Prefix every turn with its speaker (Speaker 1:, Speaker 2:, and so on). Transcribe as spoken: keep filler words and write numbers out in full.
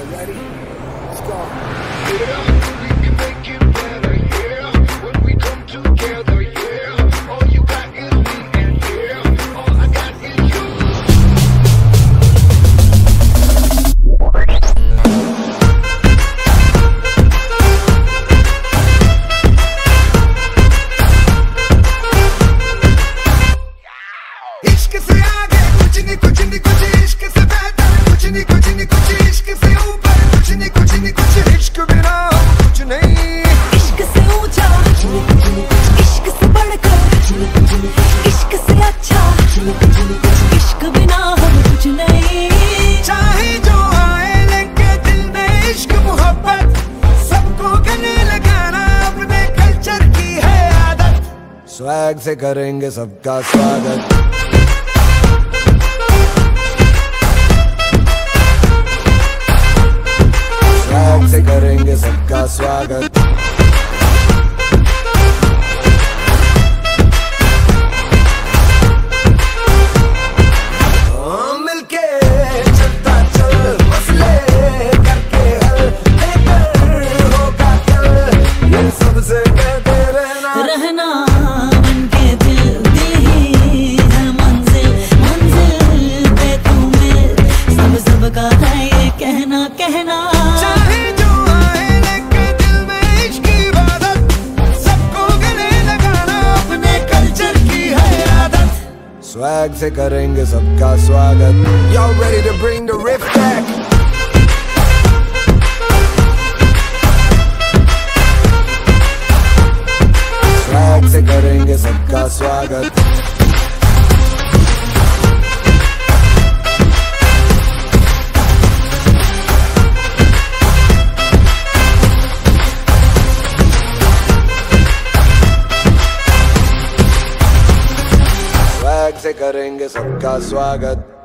Speaker 1: Ready? Let's go.
Speaker 2: Yeah, we can make it better, yeah. When we come together, yeah. All you got is me, and yeah, all I got is you.
Speaker 3: इश्क से आगे कुछ नहीं कुछ नहीं कुछ इश्क से बेहतर कुछ नहीं कुछ नहीं कुछ इश्क से ऊपर कुछ नहीं कुछ नहीं कुछ इश्क बिना कुछ नहीं
Speaker 4: इश्क से ऊंचा इश्क से बढ़कर इश्क से अच्छा इश्क बिना हम कुछ नहीं।
Speaker 3: चाहे जो आए लेके दिल में इश्क मोहब्बत सबको गले लगाना अपने कल्चर की है आदत।
Speaker 1: स्वैग से करेंगे सबका स्वागत। स्वैग से करेंगे सबका स्वागत।
Speaker 3: हाँ, मिलके चलता चल मसले करके हल लेकर होगा कल ये सबसे कहते रहना
Speaker 4: रहना बनके दिल दी है मंजिल मंजिल पे तू मिल सब सब का है ये कहना कहना।
Speaker 3: चाहे जो आए लेके दिल में इश्क की इबादत सबको गले लगाना अपने कल्चर की है आदत।
Speaker 1: स्वैग से करेंगे सबका स्वागत।
Speaker 3: Y'all ready to bring the riff back?
Speaker 1: Swag से करेंगे सबका स्वागत। स्वैग से करेंगे सबका स्वागत।